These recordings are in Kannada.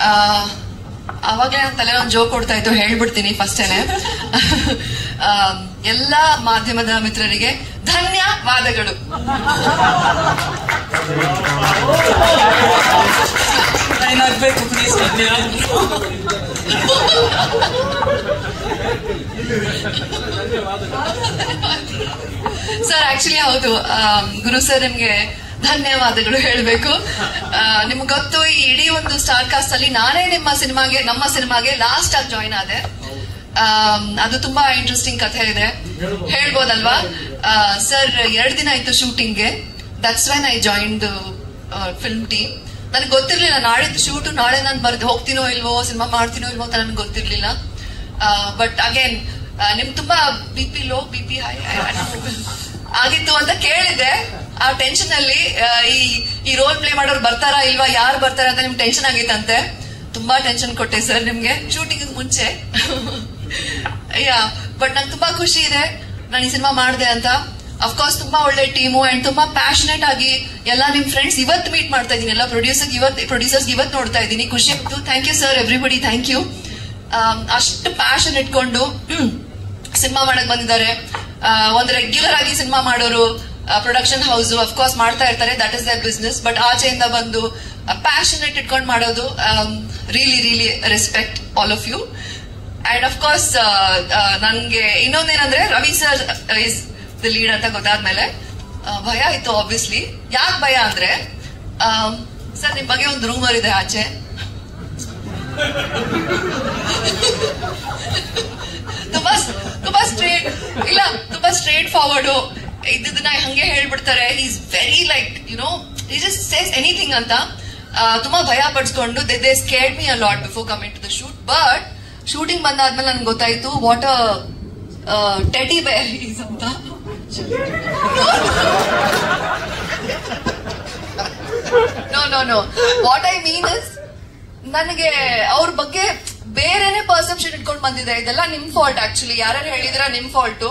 ಅವಾಗಲೇ ನನ್ನ ತಲೆ ಒಂದು ಜೋಕ್ ಕೊಡ್ತಾ ಇತ್ತು, ಹೇಳ್ಬಿಡ್ತೀನಿ ಫಸ್ಟೇನೆ. ಎಲ್ಲಾ ಮಾಧ್ಯಮದ ಮಿತ್ರರಿಗೆ ಧನ್ಯವಾದಗಳು. ಏನಾಗಬೇಕು ಪ್ಲೀಸ್ ಸರ್ ಆಕ್ಚುಲಿ ಹೌದು, ಗುರು ಸರ್ ನಿಮ್ಗೆ ಧನ್ಯವಾದಗಳು ಹೇಳಬೇಕು. ನಿಮ್ಗೆ ಗೊತ್ತು, ಈ ಇಡೀ ಒಂದು ಸ್ಟಾರ್ ಕಾಸ್ಟ್ ಅಲ್ಲಿ ನಾನೇ ನಮ್ಮ ಸಿನಿಮಾಗೆ ಲಾಸ್ಟ್ ಆಗಿ ಜಾಯಿನ್ ಆದೆ. ಅದು ತುಂಬಾ ಇಂಟ್ರೆಸ್ಟಿಂಗ್ ಕಥೆ ಇದೆ, ಹೇಳ್ಬೋದಲ್ವಾ? ಸರ್ 2 ದಿನ ಆಯ್ತು ಶೂಟಿಂಗ್ಗೆ. That's when I join the film team. ನನಗೆ ಗೊತ್ತಿರ್ಲಿಲ್ಲ ನಾಳಿದ್ದು ಶೂಟು, ನಾಳೆ ನಾನು ಹೋಗ್ತೀನೋ ಇಲ್ವೋ, ಸಿನಿಮಾ ಮಾಡ್ತೀನೋ ಇಲ್ವೋ ಅಂತ ನನ್ಗೆ ಗೊತ್ತಿರ್ಲಿಲ್ಲ. ಬಟ್ ಅಗೇನ್ ನಿಮ್ ತುಂಬಾ BP ಲೋ, BP ಹೈ ಆಗಿತ್ತು ಅಂತ ಕೇಳಿದೆ. ಆ ಟೆನ್ಷನ್ ಅಲ್ಲಿ ಈ ರೋಲ್ ಪ್ಲೇ ಮಾಡೋರು ಬರ್ತಾರಾ ಇಲ್ವಾ, ಯಾರು ಬರ್ತಾರ ಅಂತ ನಿಮ್ಗೆ ಟೆನ್ಷನ್ ಆಗಿತ್ತಂತೆ. ತುಂಬಾ ಟೆನ್ಷನ್ ಕೊಟ್ಟೆ ಸರ್ ನಿಮ್ಗೆ ಶೂಟಿಂಗ್ ಮುಂಚೆ. ಬಟ್ ನಂಗೆ ತುಂಬಾ ಖುಷಿ ಇದೆ ನಾನು ಈ ಸಿನಿಮಾ ಮಾಡಿದೆ ಅಂತ. ಅಫ್ಕೋರ್ಸ್ ತುಂಬಾ ಒಳ್ಳೆ ಟೀಮು ಅಂಡ್ ತುಂಬಾ ಪ್ಯಾಷನೇಟ್ ಆಗಿ ಎಲ್ಲಾ ನಿಮ್ ಫ್ರೆಂಡ್ಸ್ ಇವತ್ತು ಮೀಟ್ ಮಾಡ್ತಾ ಇದೀನಿ, ಎಲ್ಲ ಪ್ರೊಡ್ಯೂಸರ್ಸ್ ಇವತ್ತು ನೋಡ್ತಾ ಇದ್ದೀನಿ. ಖುಷಿ ಆಯ್ತು. Thank you sir, everybody thank you. ಅಷ್ಟು ಪ್ಯಾಷನ್ ಇಟ್ಕೊಂಡು ಸಿನಿಮಾ ಮಾಡಕ್ ಬಂದಿದ್ದಾರೆ. ಒಂದು ರೆಗ್ಯುಲರ್ ಆಗಿ ಸಿನಿಮಾ ಮಾಡೋರು ಪ್ರೊಡಕ್ಷನ್ ಹೌಸ್ ಅಫ್ಕೋರ್ಸ್ ಮಾಡ್ತಾ ಇರ್ತಾರೆ, that is their business. But ಆಚೆಯಿಂದ ಬಂದು ಪ್ಯಾಷನೇಟ್ ಇಟ್ಕೊಂಡು ಮಾಡೋದು, really respect all of you. And of course ನನ್ಗೆ ಇನ್ನೊಂದೇನಂದ್ರೆ, Ravi sir is the lead ಅಂತ ಗೊತ್ತಾದ್ಮೇಲೆ ಭಯ ಇತ್ತು ಆಬ್ವಿಯಸ್ಲಿ. ಯಾಕೆ ಭಯ ಅಂದ್ರೆ, ಸರ್ ನಿಮ್ ಬಗ್ಗೆ ಒಂದು ರೂಮರ್ ಇದೆ ಆಚೆ. ತುಂಬಾ ಸ್ಟ್ರೇಟ್ ಫಾರ್ವರ್ಡ್ ಇದನ್ನ ಹಂಗೆ ಹೇಳ್ಬಿಡ್ತಾರೆ. Is very like he just says anything ಅಂತ. ತುಂಬಾ ಭಯ ಪಡಿಸ್ಕೊಂಡು they scared me a lot before coming to the shoot. But shooting ಬಂದಾದ್ಮೇಲೆ ನನ್ಗೆ ಗೊತ್ತಾಯ್ತು what a teddy bear is ಅಂತ. No what I mean is, ನನಗೆ ಅವ್ರ ಬಗ್ಗೆ ಬೇರೆನೆ ಪರ್ಸೆಪ್ಷನ್ ಇಟ್ಕೊಂಡು ಬಂದಿದೆ. ಇದೆಲ್ಲ ನಿಮ್ ಫಾಲ್ಟ್ ಆಕ್ಚುಲಿ. ಯಾರು ಹೇಳಿದ್ರ ನಿಮ್ ಫಾಲ್ಟು.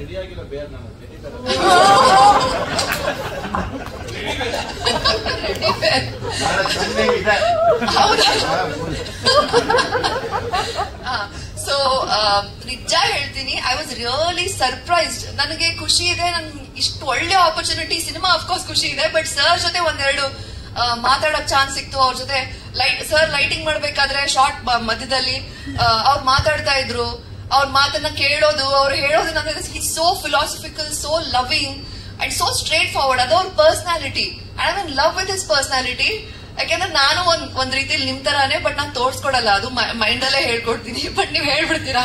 ಸೊ ನಿಜ ಹೇಳ್ತೀನಿ, ಐ ವಾಸ್ ರಿಯಲಿ ಸರ್ಪ್ರೈಸ್ಡ್. ನನಗೆ ಖುಷಿ ಇದೆ, ನನ್ಗೆ ಇಷ್ಟು ಒಳ್ಳೆ ಆಪರ್ಚುನಿಟಿ. ಸಿನಿಮಾ ಅಫ್ಕೋರ್ಸ್ ಖುಷಿ ಇದೆ, ಬಟ್ ಸರ್ ಜೊತೆ ಒಂದೆರಡು ಮಾತಾಡಕ್ ಚಾನ್ಸ್ ಸಿಕ್ತು. ಅವ್ರ ಜೊತೆ ಸರ್ ಲೈಟಿಂಗ್ ಮಾಡ್ಬೇಕಾದ್ರೆ ಶಾರ್ಟ್ ಮಧ್ಯದಲ್ಲಿ ಅವ್ರು ಮಾತಾಡ್ತಾ ಇದ್ರು. ಅವ್ರ ಮಾತನ್ನ ಕೇಳೋದು, ಅವ್ರು ಹೇಳೋದು ನಮ್ಗೆ so philosophical, so loving and so straight forward. ಅದು ಅವ್ರ personality. I am in love with his personality. ಯಾಕೆಂದ್ರೆ ನಾನು ಒಂದ್ ರೀತಿಯಲ್ಲಿ ನಿಮ್ ತರಾನೇ, ಬಟ್ ನಾನು ತೋರ್ಸ್ಕೊಡಲ್ಲ, ಅದು ಮೈಂಡ್ ಅಲ್ಲೇ ಹೇಳ್ಕೊಡ್ತೀನಿ. ಬಟ್ ನೀವ್ ಹೇಳ್ಬಿಡ್ತೀರಾ.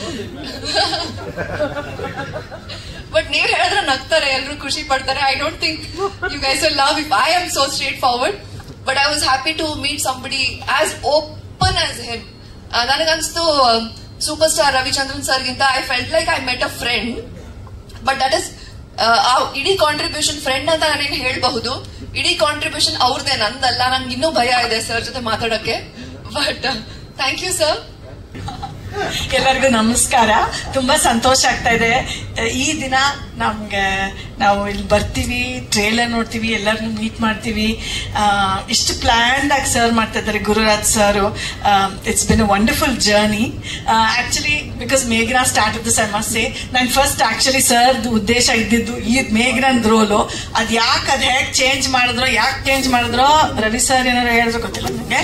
ಬಟ್ ನೀವ್ ಹೇಳಿದ್ರೆ ನಗ್ತಾರೆ, ಎಲ್ರು ಖುಷಿ ಪಡ್ತಾರೆ. I don't think you guys will love if I am so straight forward. But I was happy to meet somebody as open as him. ನನಗನ್ಸ್ತು ಸೂಪರ್ ಸ್ಟಾರ್ ರವಿಚಂದ್ರನ್ ಸರ್ಗಿಂತ I felt like I met a friend. But that is ಇಡೀ ಕಾಂಟ್ರಿಬ್ಯೂಷನ್, ಫ್ರೆಂಡ್ ಅಂತ ನಾನೇನು ಹೇಳಬಹುದು, ಇಡೀ ಕಾಂಟ್ರಿಬ್ಯೂಷನ್ ಅವ್ರದೇ, ನಂದಲ್ಲ. ನಂಗೆ ಇನ್ನೂ ಭಯ ಇದೆ ಸರ್ ಜೊತೆ ಮಾತಾಡೋಕೆ. But thank you sir. ಎಲ್ಲರಿಗೂ ನಮಸ್ಕಾರ. ತುಂಬಾ ಸಂತೋಷ ಆಗ್ತಾ ಇದೆ. ಈ ದಿನ ನಾವು ಇಲ್ಲಿ ಬರ್ತೀವಿ, ಟ್ರೇಲರ್ ನೋಡ್ತೀವಿ, ಎಲ್ಲರನ್ನು ಮೀಟ್ ಮಾಡ್ತೀವಿ. ಇಷ್ಟು ಪ್ಲಾನ್ಡ್ ಆಗಿ ಸರ್ ಮಾಡ್ತಾ ಇದ್ದಾರೆ Gururaj sir. It's been a wonderful journey actually. Because ಮೇಘನಾ start this, I must say, ನನ್ ಫಸ್ಟ್ ಆಕ್ಚುಲಿ ಸರ್ ಉದ್ದೇಶ ಇದ್ದಿದ್ದು ಈ ಮೇಘನನ್ ರೋಲು. ಅದ್ ಹೇಗ್ ಚೇಂಜ್ ಮಾಡಿದ್ರೋ ರವಿ ಸರ್ ಏನಾರು ಹೇಳಿದ್ರು ಗೊತ್ತಿಲ್ಲ ನನಗೆ.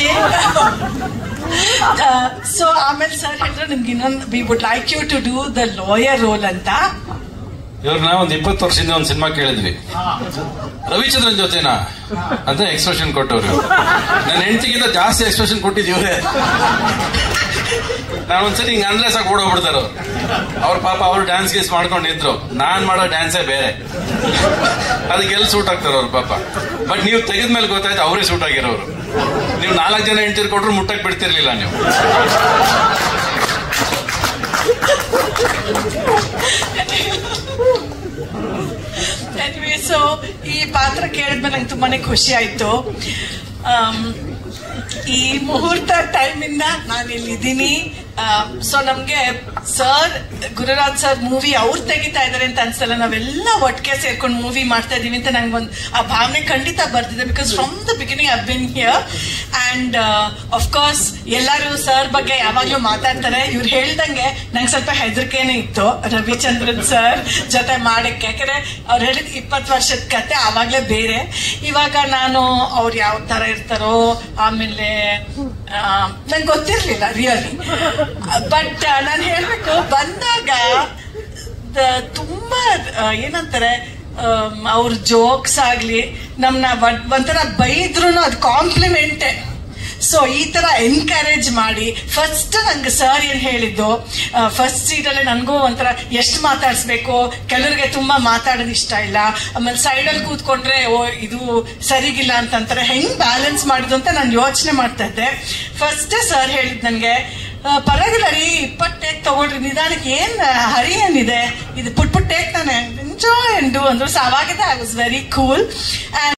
ಸೊ ಆಮೇಲೆ ಸರ್ ಹೇಳಿದ್ರು ನಿಮ್ಗೆ ಇನ್ನೊಂದು, we would like you to do the lawyer role ಅಂತ. ಇವ್ರನ್ನ ಒಂದ್ 20 ವರ್ಷದಿಂದ ಒಂದ್ ಸಿನಿಮಾ ಕೇಳಿದ್ವಿ, ರವಿಚಂದ್ರನ್ ಜೊತೆನಾ ಅಂತ ಎಕ್ಸ್ಪ್ರೆಷನ್ ಕೊಟ್ಟವ್ರು. ನನ್ನ ಹೆಂಡತಿಗಿಂತ ಜಾಸ್ತಿ ಎಕ್ಸ್ಪ್ರೆಷನ್ ಕೊಟ್ಟಿದ್ದೀವ್ರೆ. ನಾನು ಒಂದ್ಸರಿ ಹಿಂಗ ಅಂದ್ರೆ ಸಾಕು ಓಡೋಗ್ಬಿಡ್ತಾರ ಅವ್ರ. ಪಾಪ ಅವ್ರು ಡ್ಯಾನ್ಸ್ ಗೀಸ್ ಮಾಡ್ಕೊಂಡಿದ್ರು, ನಾನ್ ಮಾಡೋ ಡ್ಯಾನ್ಸೇ ಬೇರೆ. ಅದಕ್ಕೆಲ್ಲ ಸೂಟ್ ಆಗ್ತಾರ ಅವ್ರು ಪಾಪ. ಬಟ್ ನೀವು ತೆಗೆದ್ಮೇಲೆ ಗೊತ್ತಾಯ್ತು ಅವರೇ ಸೂಟ್ ಆಗಿರೋರು. ನೀವು 4 ಜನ ಹೆಂಡತಿರ್ ಕೊಟ್ರು ಮುಟ್ಟಕ್ ಬಿಡ್ತಿರ್ಲಿಲ್ಲ ನೀವು. ಸೊ ಈ ಪಾತ್ರ ಕೇಳಿದ್ಮೇಲೆ ನಂಗೆ ತುಂಬಾನೇ ಖುಷಿ ಆಯ್ತು. ಈ ಮುಹೂರ್ತ ಟೈಮಿಂದ ನಾನು ಇಲ್ಲಿದ್ದೀನಿ. ಸೊ ನಮ್ಗೆ ಸರ್ ಗುರುರಾಜ್ ಸರ್ ಮೂವಿ ಅವ್ರು ತೆಗಿತಾ ಇದಾರೆ ಅಂತ ಅನ್ಸಲ್ಲ, ನಾವೆಲ್ಲ ಒಟ್ಟಿಗೆ ಸೇರ್ಕೊಂಡು ಮೂವಿ ಮಾಡ್ತಾ ಇದೀವಿ ಅಂತ ನಂಗೆ ಒಂದು ಆ ಭಾವನೆ ಖಂಡಿತ ಬರ್ತಿದೆ. Because from the beginning I been here and of course ಎಲ್ಲರೂ ಸರ್ ಬಗ್ಗೆ ಯಾವಾಗ್ಲೂ ಮಾತಾಡ್ತಾರೆ. ಇವ್ರು ಹೇಳ್ದಂಗೆ ನಂಗೆ ಸ್ವಲ್ಪ ಹೆದರಿಕೆನೇ ಇತ್ತು ರವಿಚಂದ್ರನ್ ಸರ್ ಜೊತೆ ಮಾಡಕ್ಕೆ, ಯಾಕಂದ್ರೆ ಅವ್ರು ಹೇಳಿದ 20 ವರ್ಷದ ಕತೆ ಆವಾಗ್ಲೇ ಬೇರೆ. ಇವಾಗ ನಾನು ಅವ್ರು ಯಾವ ತರ ಇರ್ತಾರೋ ಆಮೇಲೆ ನಂಗೆ ಗೊತ್ತಿರ್ಲಿಲ್ಲ ರಿಯಲಿ. ಬಟ್ ನಾನು ಹೇಳ್ಬೇಕು, ಬಂದಾಗ ತುಂಬಾ ಏನಂತಾರೆ ಅವ್ರ ಜೋಕ್ಸ್ ಆಗ್ಲಿ ನಮ್ನ ಒಂಥರ ಬೈದ್ರು ಅದು ಕಾಂಪ್ಲಿಮೆಂಟೇ. ಸೊ ಈ ತರ ಎನ್ಕರೇಜ್ ಮಾಡಿ ಫಸ್ಟ್ ನಂಗೆ ಸರ್ ಏನ್ ಹೇಳಿದ್ದು, ಫಸ್ಟ್ ಸೀಟಲ್ಲೇ ನನಗೂ ಒಂಥರ ಎಷ್ಟು ಮಾತಾಡ್ಸ್ಬೇಕು, ಕೆಲವರಿಗೆ ತುಂಬಾ ಮಾತಾಡೋದು ಇಷ್ಟ ಇಲ್ಲ, ಆಮೇಲೆ ಸೈಡಲ್ಲಿ ಕೂತ್ಕೊಂಡ್ರೆ ಓ ಇದು ಸರಿಗಿಲ್ಲ ಅಂತಂತಾರೆ, ಹೆಂಗ್ ಬ್ಯಾಲೆನ್ಸ್ ಮಾಡಿದ್ದು ಅಂತ ನಾನು ಯೋಚನೆ ಮಾಡ್ತಾ ಇದ್ದೆ. ಫಸ್ಟೇ ಸರ್ ಹೇಳಿದ್ ನನ್ಗೆ, ಪರವಾಗಿಲ್ಲ ರೀ 20 ಟೇಕ್ ತಗೊಳ್ರಿ, ನಿಧಾನಕ್ಕೆ ಏನ್ ಹರಿ ಏನಿದೆ, ಇದು ಪುಟ್ ಟೇಕ್ ತಾನೆ, ಎಂಜಾಯ್ ಅಂಡ್ ಡೂ ಅಂದ್ರು. ಸೊ ಅವಾಗಿದ್ದ ಐ ವಾಸ್ ವೆರಿ ಕೂಲ್.